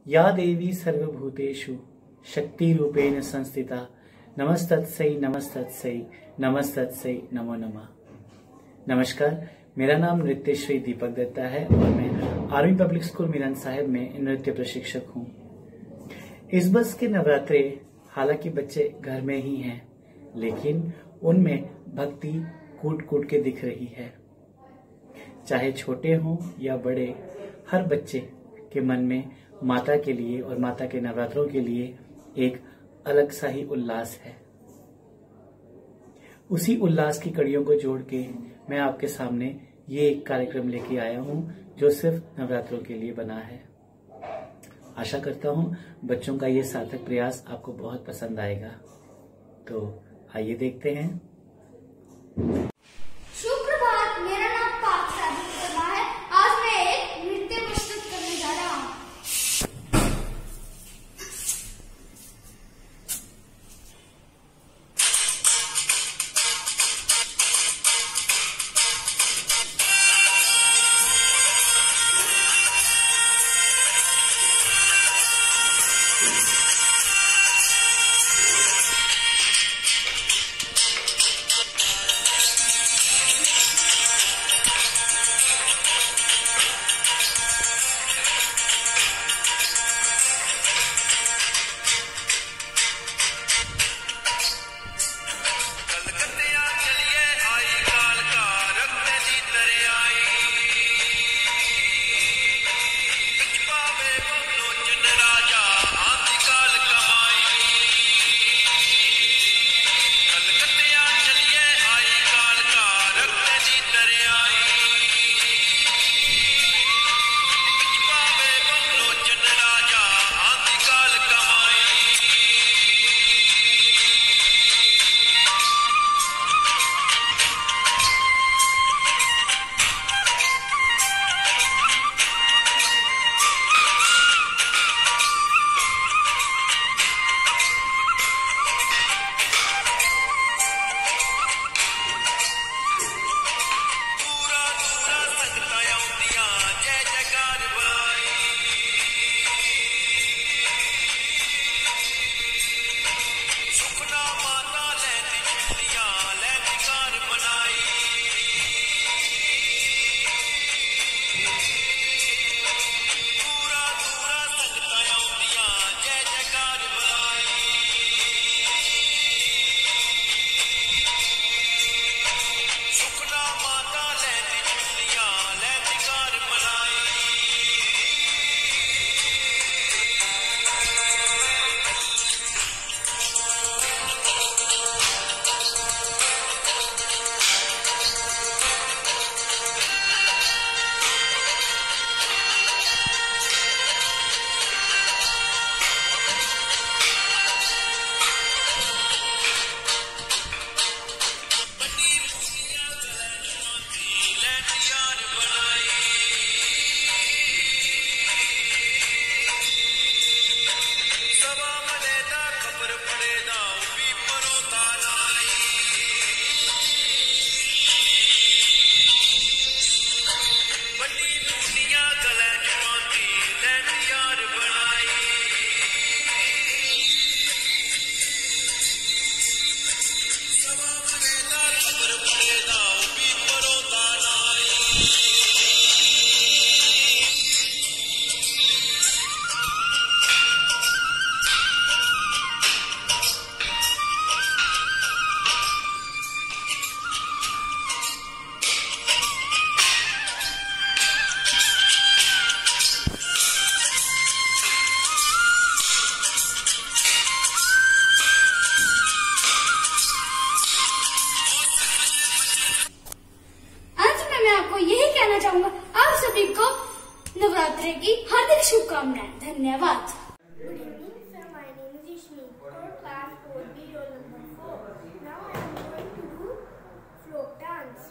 या देवी सर्वभूतेषु शक्तिरूपेण संस्थिता नमस्तस्यै नमस्तस्यै नमस्तस्यै नमो नमः। नमस्कार, मेरा नाम नृत्यश्री दीपक दत्ता है और मैं army public school Milan Sahib में नृत्य प्रशिक्षक हूँ। इस वर्ष के नवरात्रे हालांकि बच्चे घर में ही हैं, लेकिन उनमें भक्ति कूट कूट के दिख रही है। चाहे छोटे हों या बड़े, हर बच्चे के मन में माता के लिए और माता के नवरात्रों के लिए एक अलग सा ही उल्लास है। उसी उल्लास की कड़ियों को जोड़ के मैं आपके सामने ये एक कार्यक्रम लेके आया हूँ जो सिर्फ नवरात्रों के लिए बना है। आशा करता हूँ बच्चों का ये सार्थक प्रयास आपको बहुत पसंद आएगा। तो आइए देखते हैं। सुप्रभात, मेरा नाम है। आज मैं एक नृत्य प्रस्तुत करने जा रहा हूँ। चाहूंगा आप सभी को नवरात्रि की हार्दिक शुभकामनाएं। धन्यवाद। Good evening, sir. My name is Ishmi. For class 4B, roll number 4. Now I am going to do folk dance.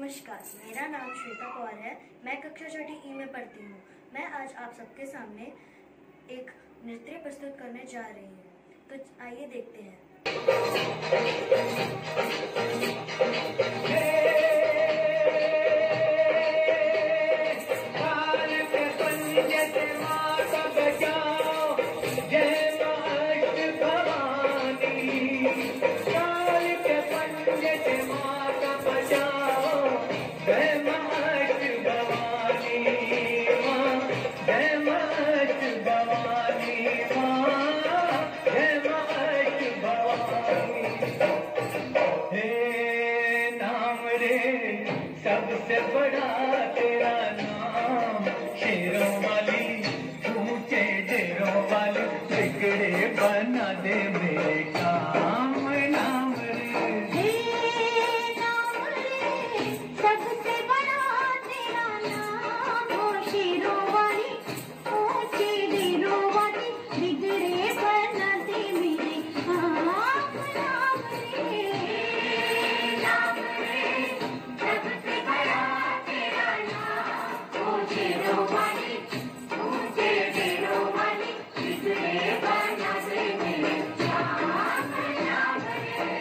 नमस्कार, मेरा नाम श्वेता पवार है। मैं कक्षा छठी ई में पढ़ती हूँ। मैं आज आप सबके सामने एक नृत्य प्रस्तुत करने जा रही हूँ। तो आइए देखते हैं। सबसे बड़ा तेरा नाम, शेरों वाली ऊंचे डेरों वाली, बिगड़े बना दे मेरे काम। नाम रे सबसे बड़ा तेरा नाम, हो शेरों वाली ऊंचे डेरों वाली, बिगड़े बना दे मेरे काम। नाम रे सबसे बड़ा तेरा नाम, हो शेरों वाली ऊंचे डेरों वाली, बिगड़े बना दे मेरे काम। नाम रे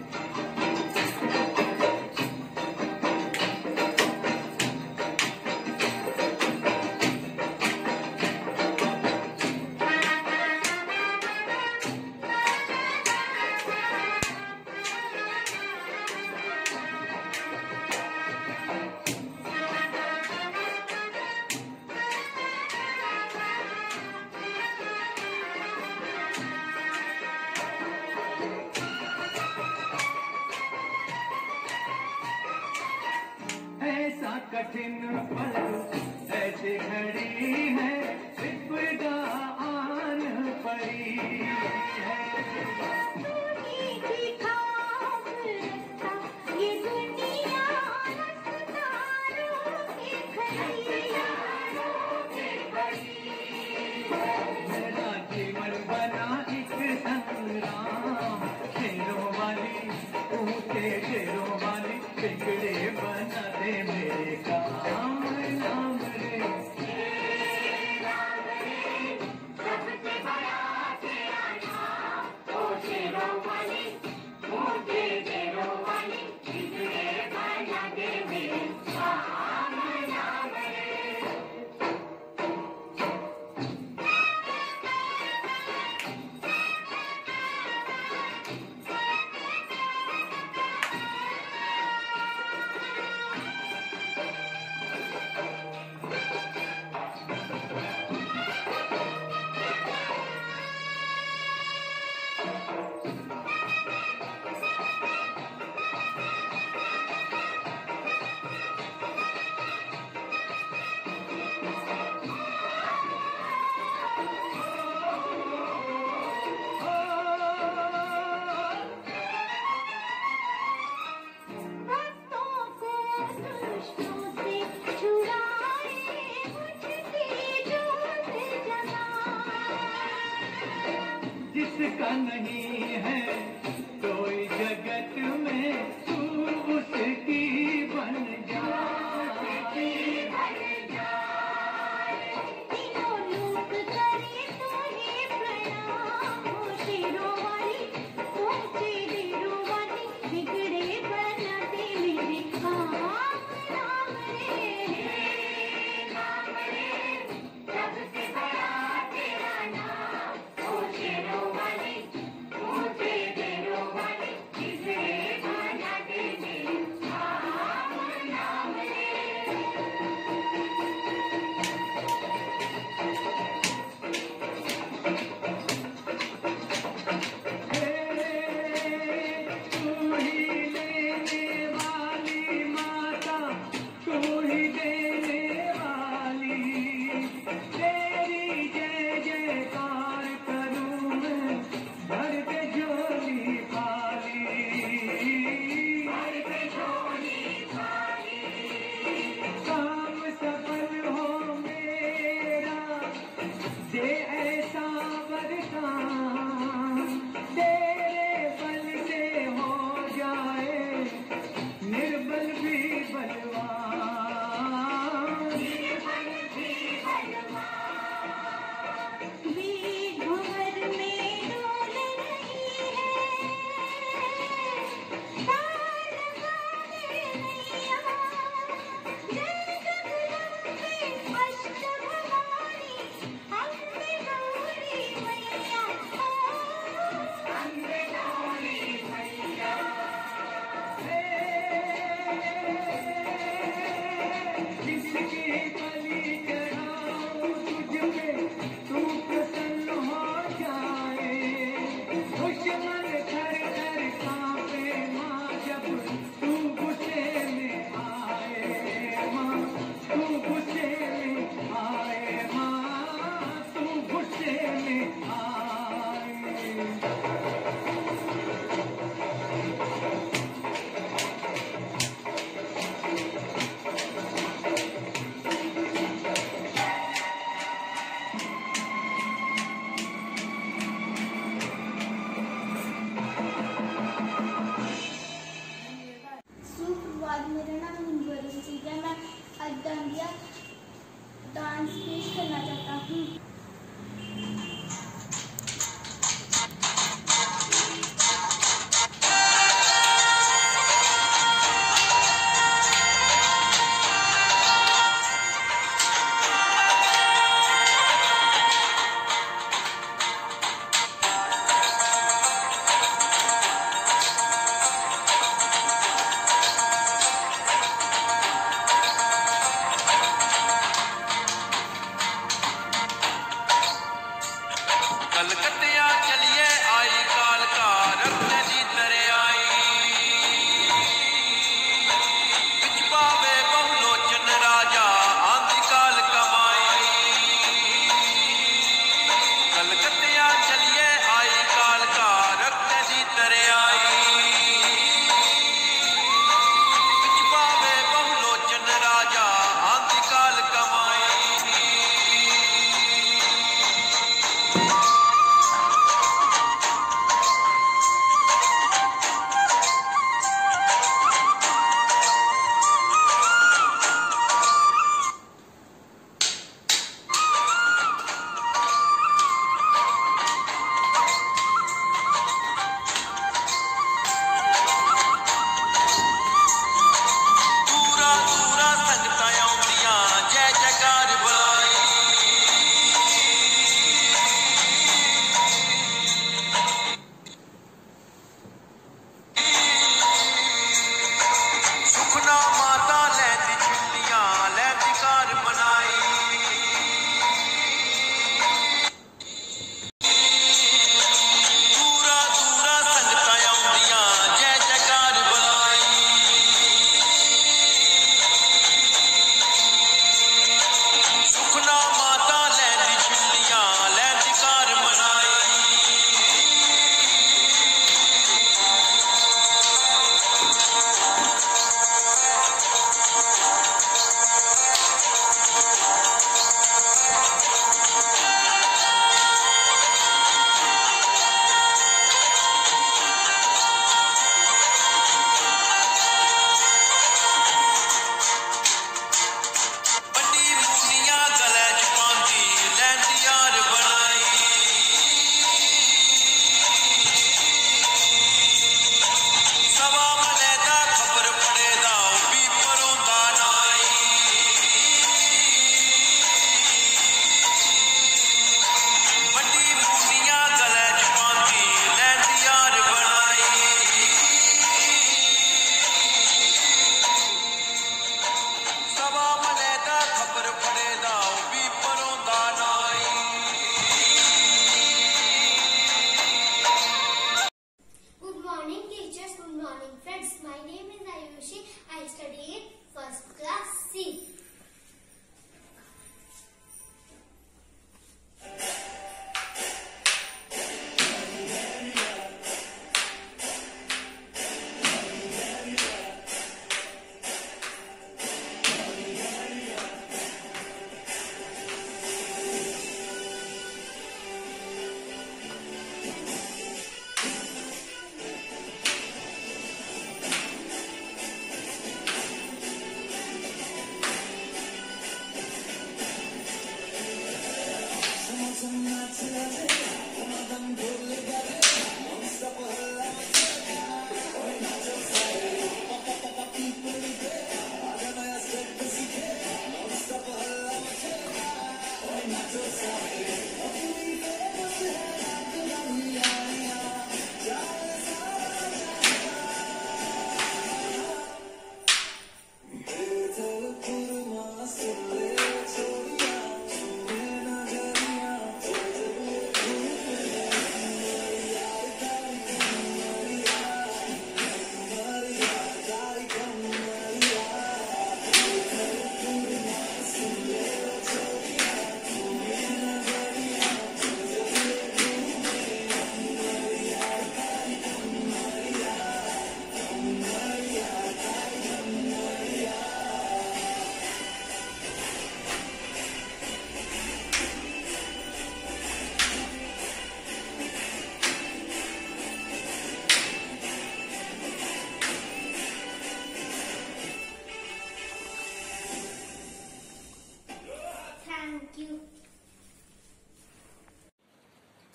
ऐसा कठिन पल, ऐसी घड़ी है, विपदा आन पड़ी है। की खाब रखा ये दुनिया, रफ्तारों के खड़ी मेरा जीवन बना एक संग्राम, शेरों वाली ऊंचे डेरों वाली, बिगड़े बना दे मेरे काम। नाम रे सबसे बड़ा तेरा नाम, हो शेरों वाली ऊंचे डेरों वाली, बिगड़े बना दे मेरे काम। नाम रे भक्तों को दुष्टों से छुड़ाए, मुझकी जोत जलाए। जिसका नहीं है कोई जगत में, तू उसकी बन जा। तीनों लोक करे तुम्हें प्रणाम, हो शेरों वाली ऊंचे डेरों वाली, बिगड़े बना दे मेरे काम। नाम रे सबसे बड़ा तेरा नाम, हो शेरों वाली ऊंचे डेरों वाली,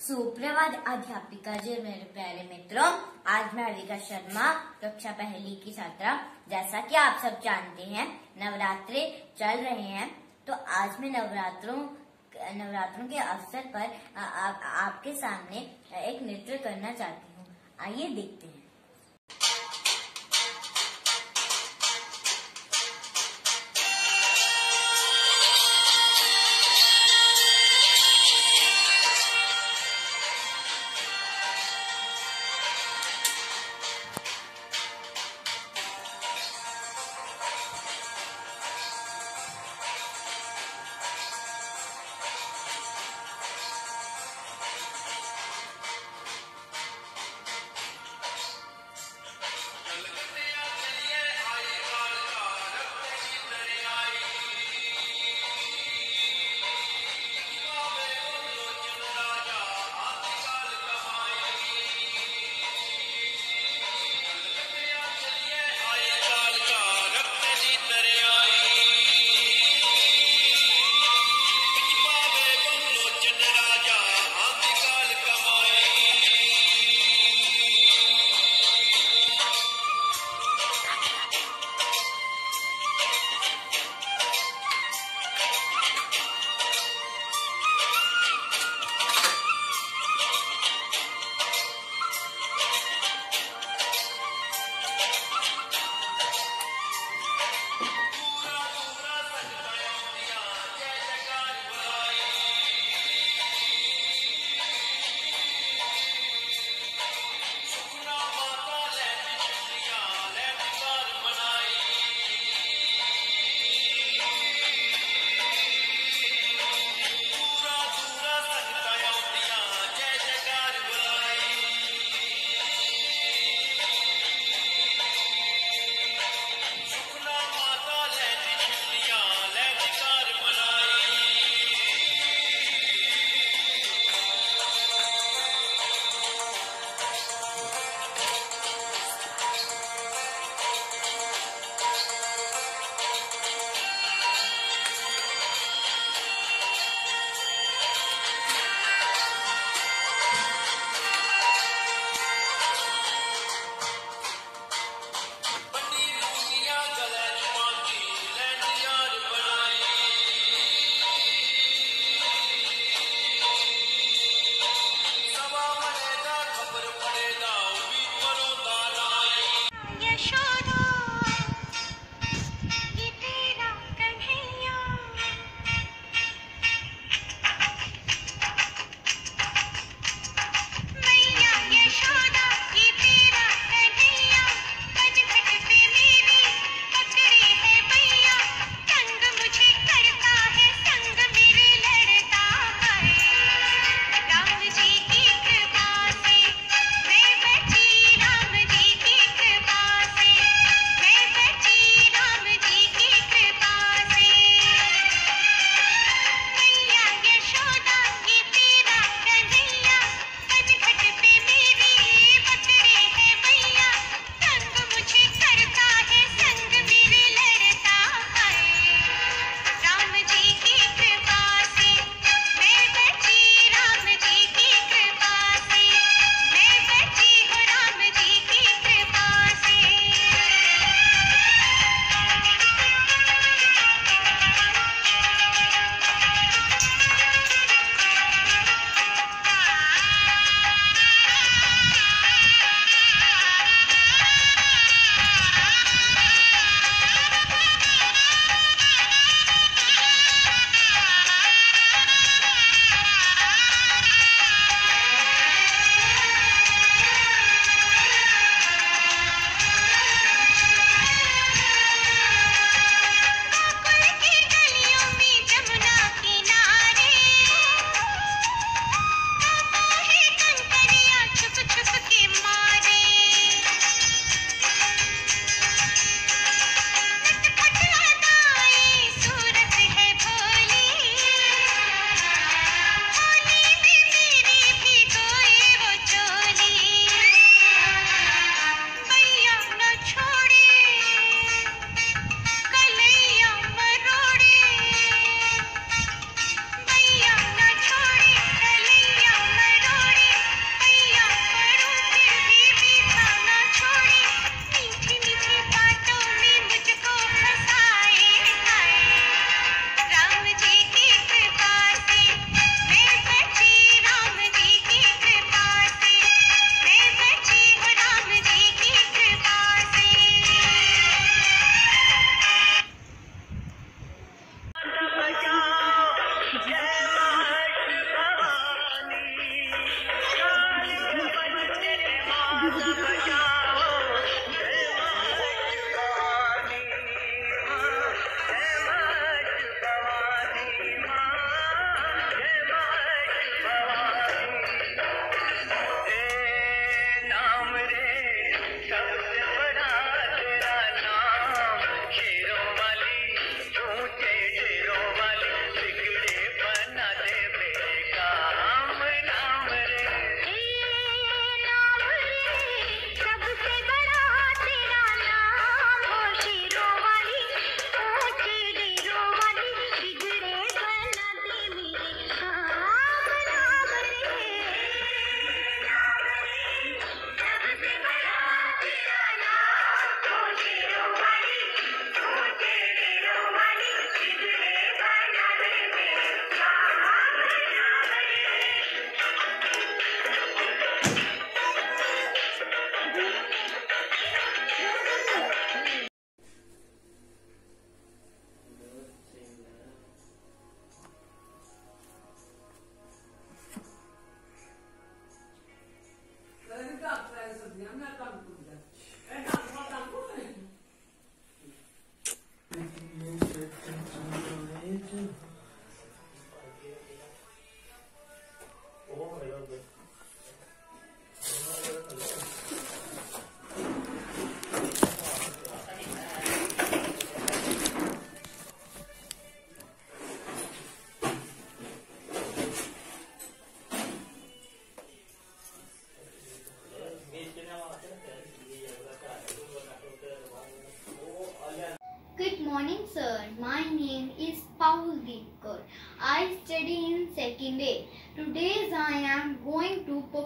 सुप्रभात अध्यापिका जी, मेरे प्यारे मित्रों। आज मैं नवरिका शर्मा, कक्षा पहली की छात्रा। जैसा कि आप सब जानते हैं, नवरात्रे चल रहे हैं, तो आज मैं नवरात्रों के अवसर पर आपके सामने एक नृत्य करना चाहती हूँ। आइए देखते हैं।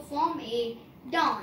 perform a dance.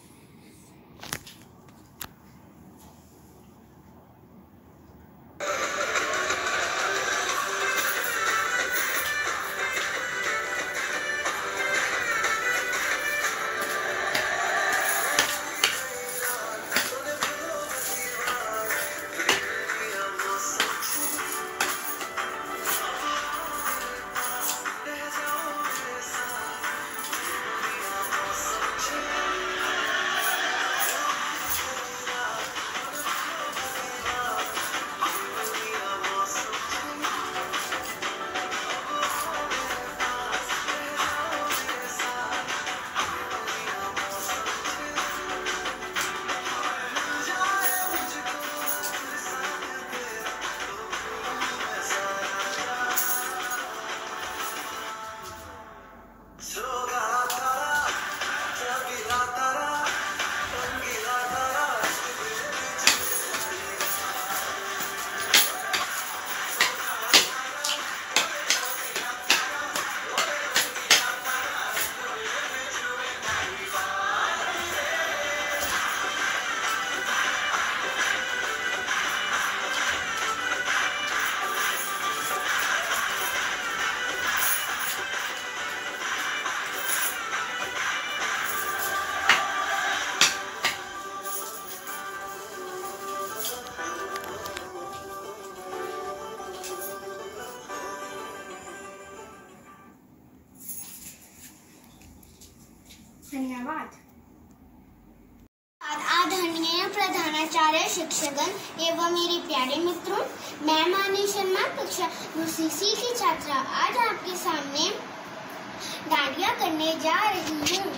धन्यवाद। आदरणीय प्रधानाचार्य, शिक्षकगण एवं मेरे प्यारे मित्रों, मैं मानी शर्मा कक्षा दूसरी की छात्रा आज आपके सामने डांडिया करने जा रही हूँ।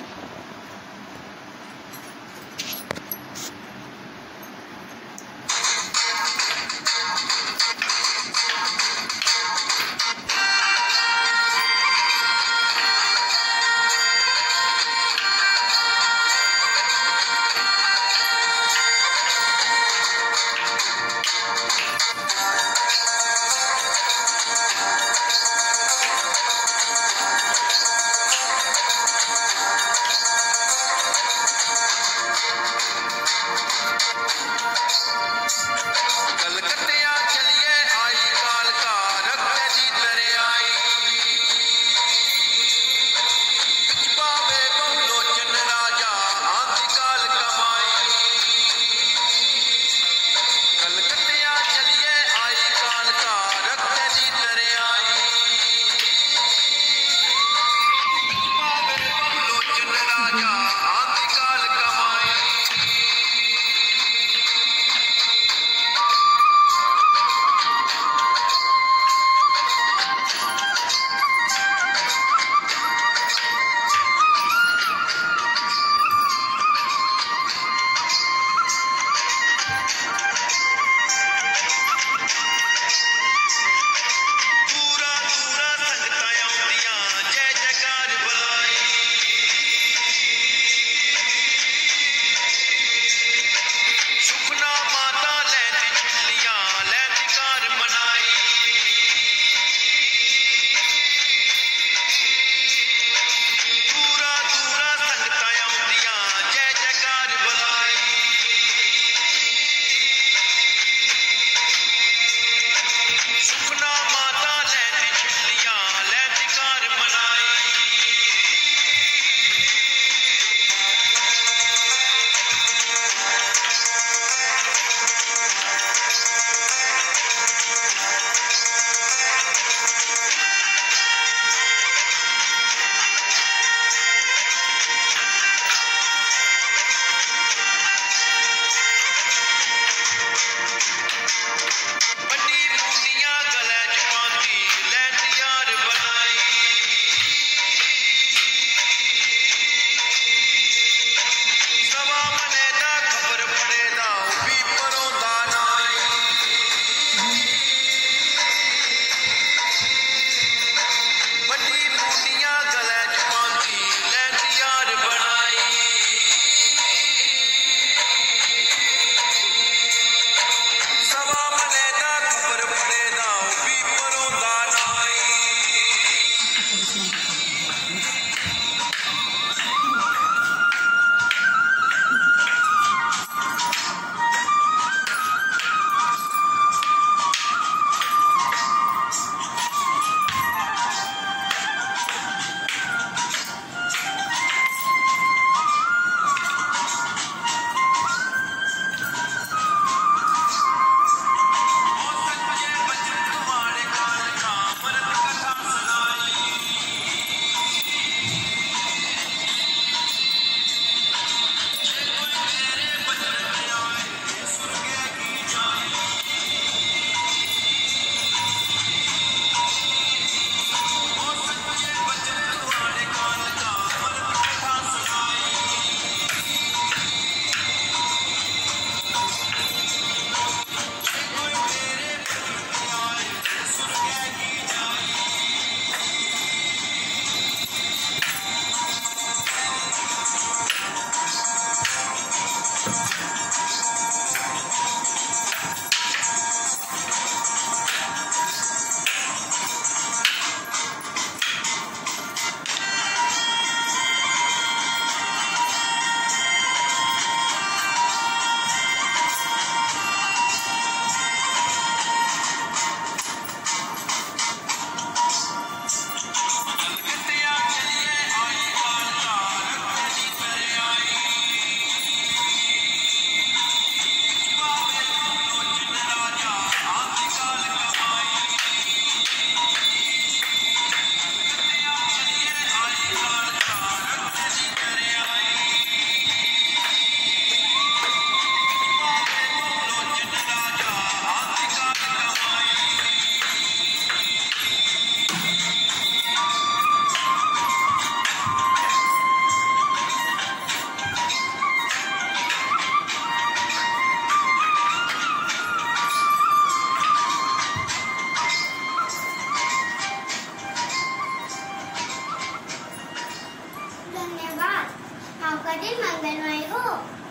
धन्यवाद। आपका दिन मंगलमय हो।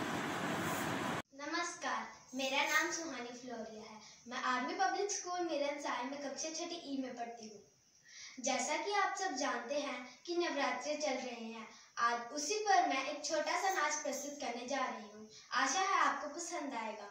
नमस्कार, मेरा नाम सुहानी फ्लोरिया है। मैं आर्मी पब्लिक स्कूल मिरनसार में कक्षा छठी ई में पढ़ती हूँ। जैसा कि आप सब जानते हैं कि नवरात्रे चल रहे हैं, आज उसी पर मैं एक छोटा सा नाच प्रस्तुत करने जा रही हूँ। आशा है आपको पसंद आएगा।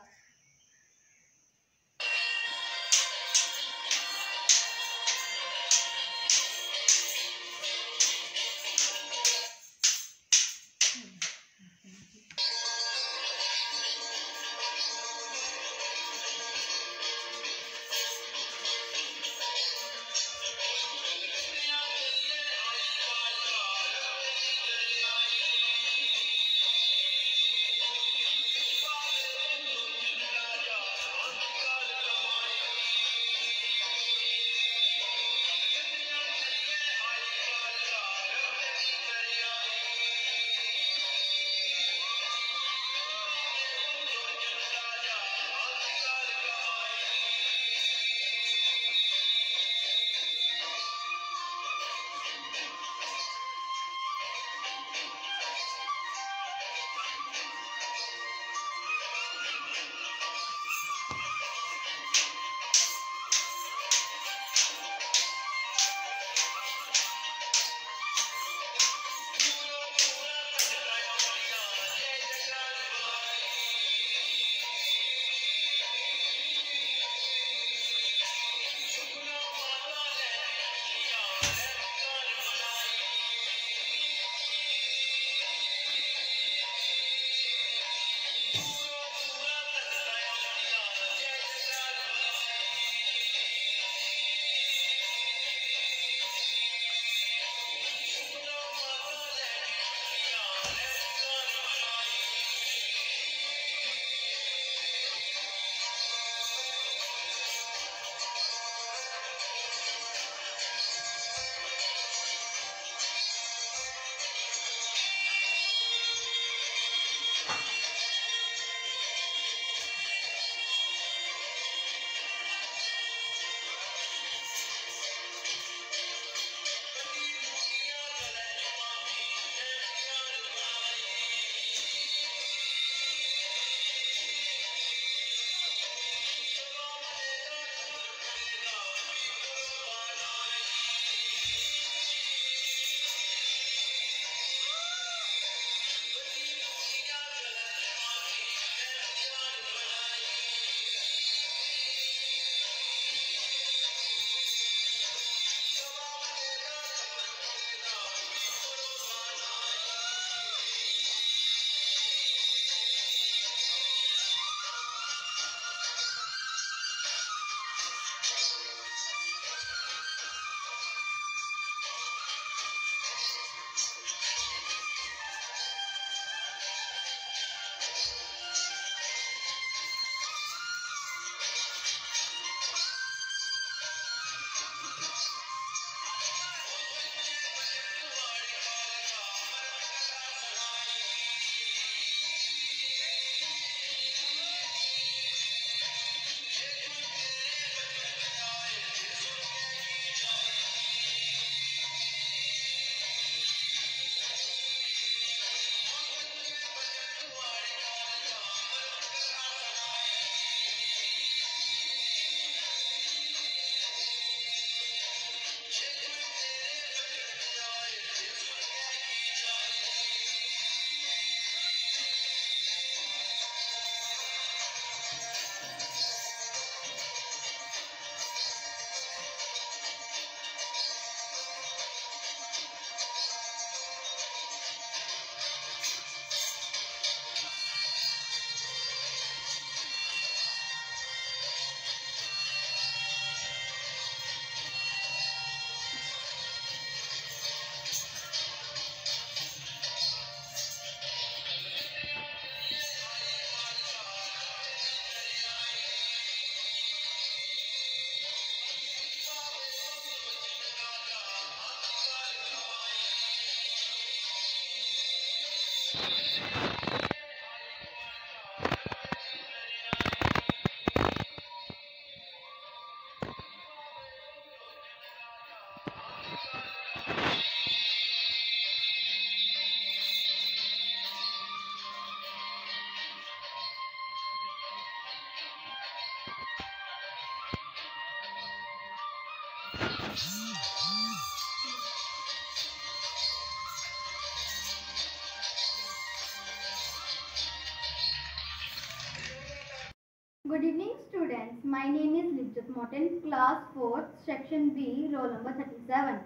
Good evening, students. My name is Lijjat Morton, class 4th, section B, roll number 37.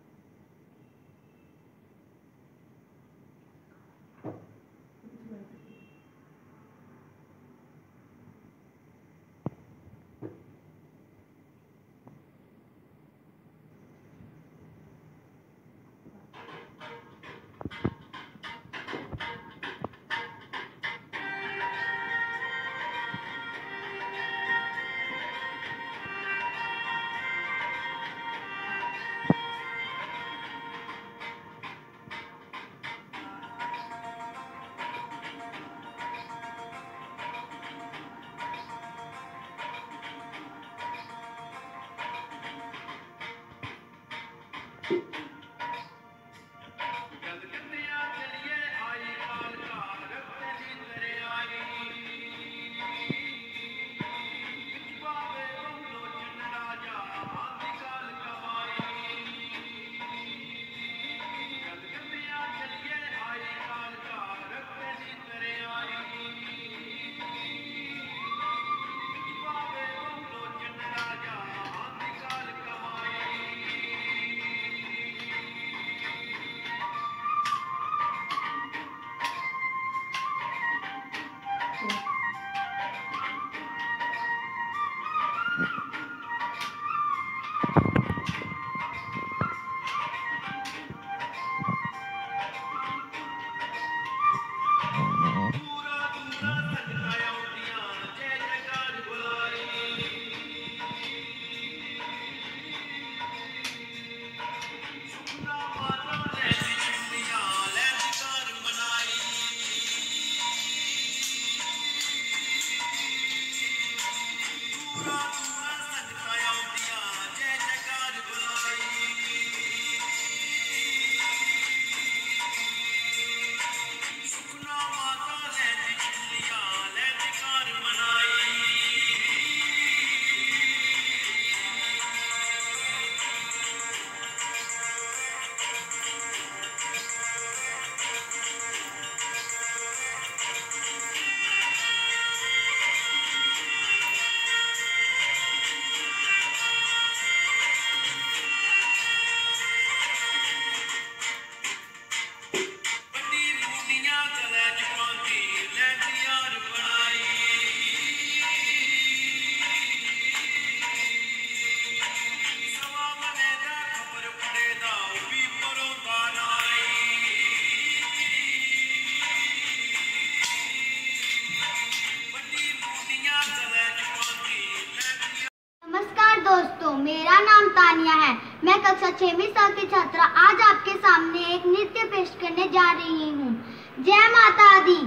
दोस्तों, मेरा नाम तानिया है। मैं कक्षा 6वीं साल की छात्रा आज आपके सामने एक नृत्य पेश करने जा रही हूँ। जय माता दी।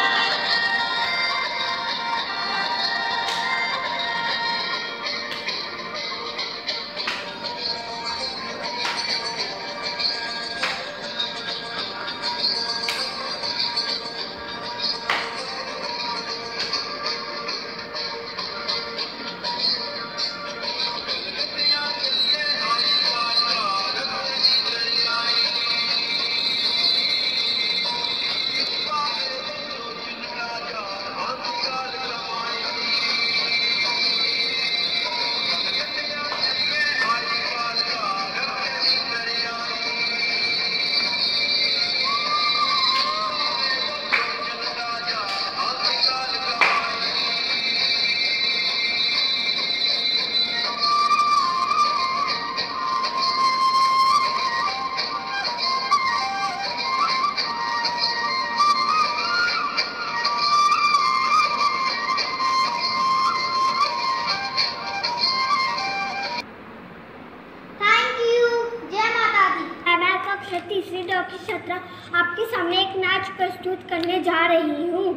तीसरी डॉ की छात्रा आपके सामने एक नाच प्रस्तुत करने जा रही हूँ।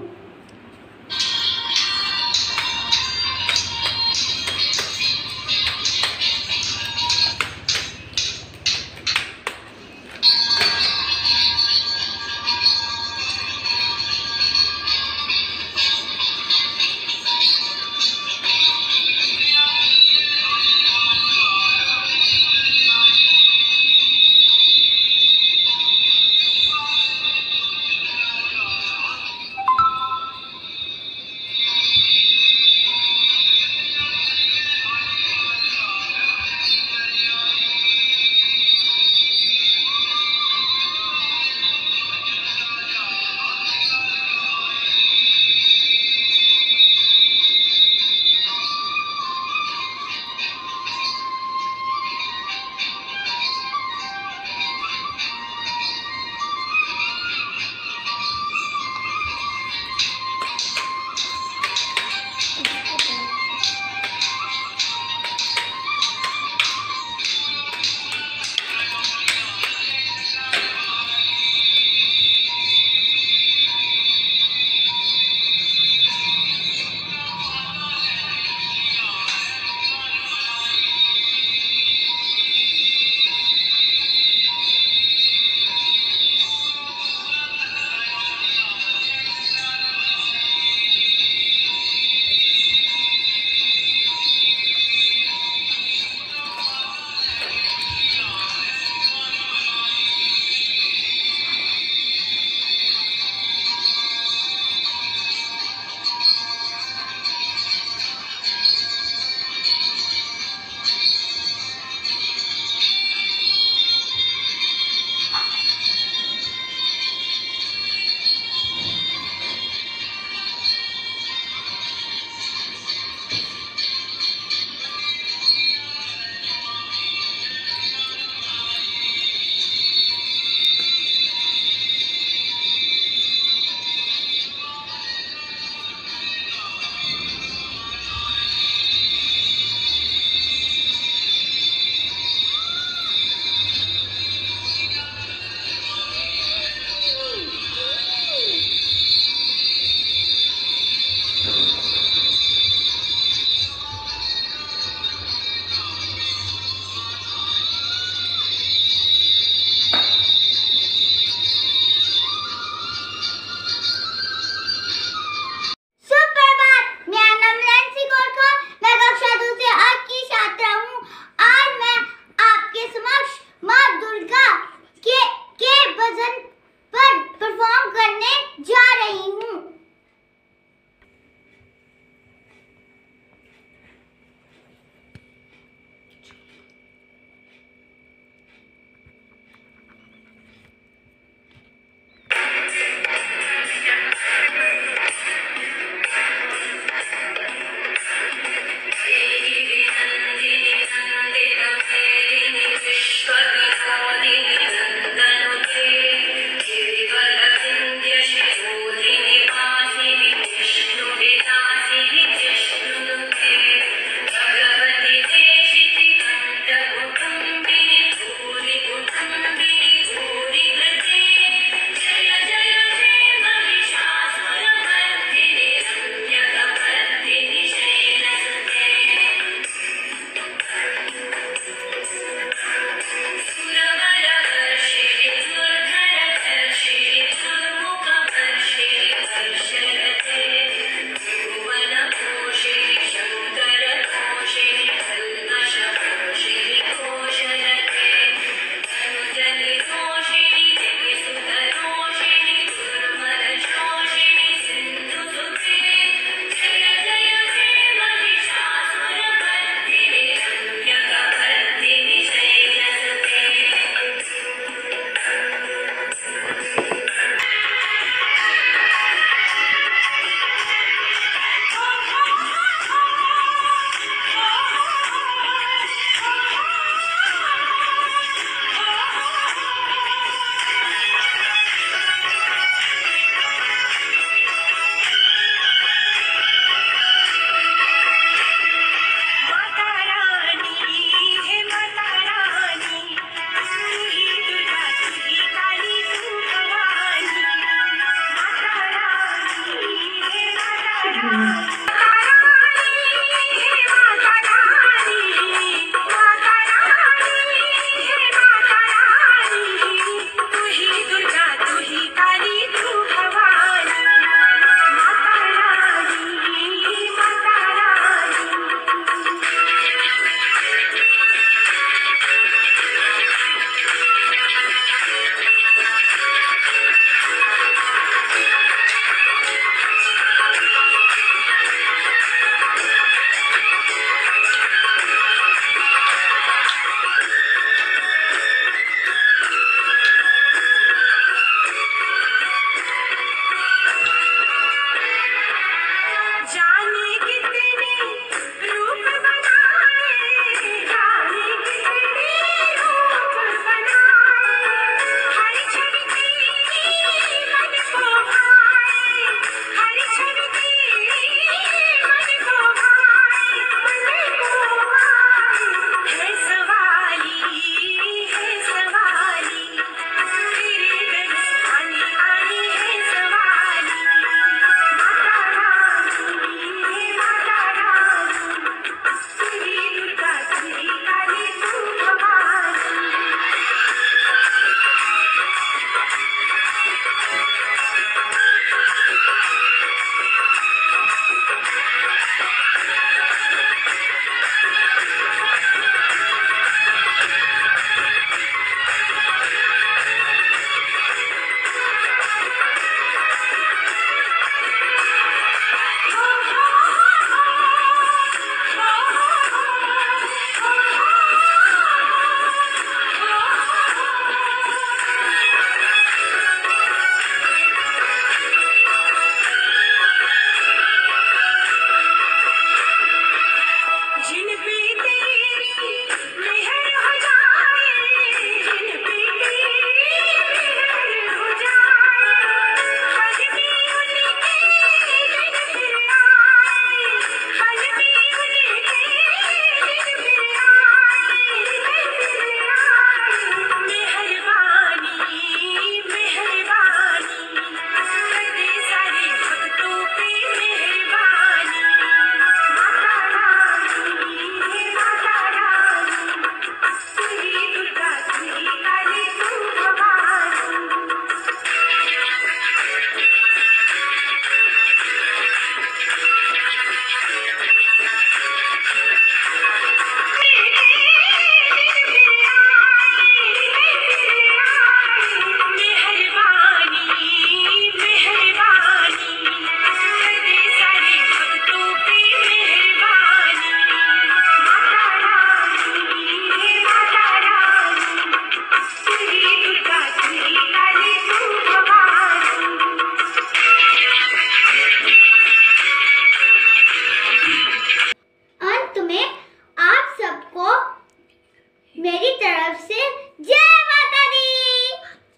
मेरी तरफ से जय माता दी।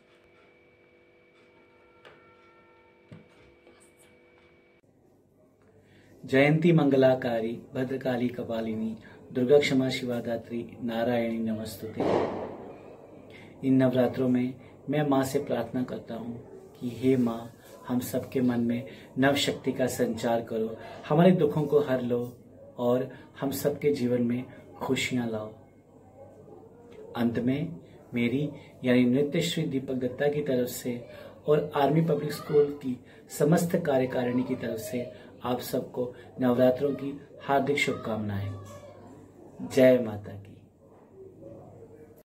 जयंती मंगलाकारी भद्रकाली कपालिनी दुर्गा क्षमा शिवा दात्री नारायणी नमस्तुते। इन नवरात्रों में मैं माँ से प्रार्थना करता हूँ कि हे माँ, हम सबके मन में नव शक्ति का संचार करो, हमारे दुखों को हर लो और हम सबके जीवन में खुशियां लाओ। अंत में मेरी यानी नृत्यश्री दीपक दत्ता की तरफ से और आर्मी पब्लिक स्कूल की समस्त कार्यकारिणी की तरफ से आप सबको नवरात्रों की हार्दिक शुभकामनाएं। जय माता की।